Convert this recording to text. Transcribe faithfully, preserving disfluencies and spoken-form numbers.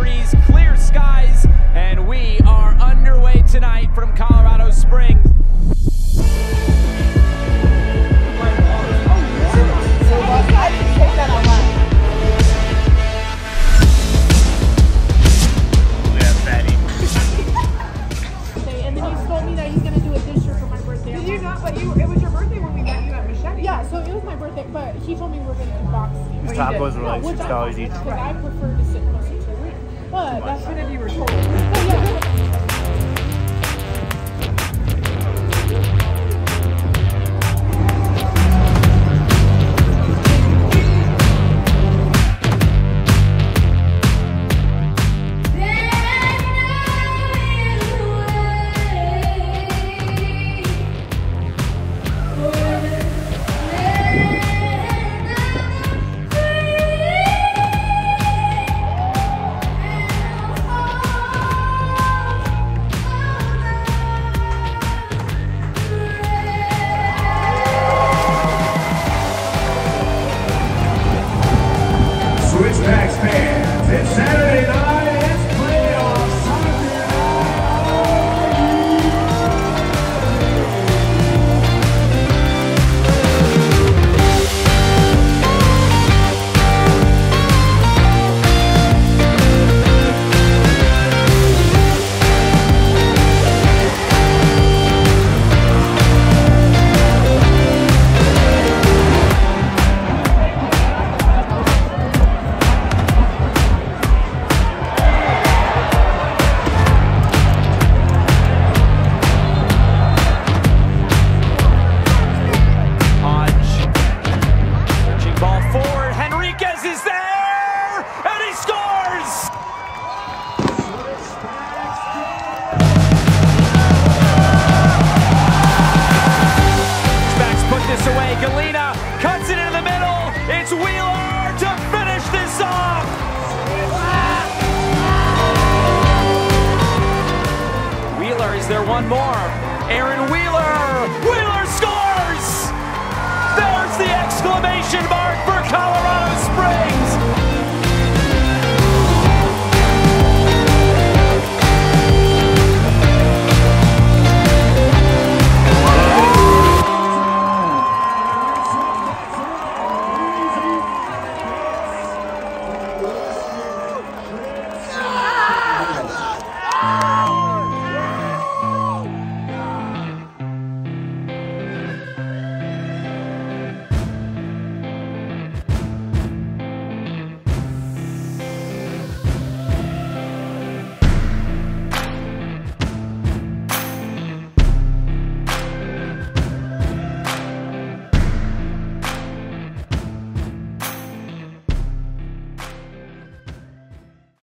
breeze, clear skies, and we are underway tonight from Colorado Springs. But he told me we were going to do boxing. His tacos were like six dollars each. Because I prefer to sit closer to the ring. But that's what if you were told. But yeah. Switchbacks fans, it's Saturday night, it's playoff soccer cuts it in the middle. It's Wheeler to finish this off. Wheeler, is there one more? Aaron Wheeler. Wheeler.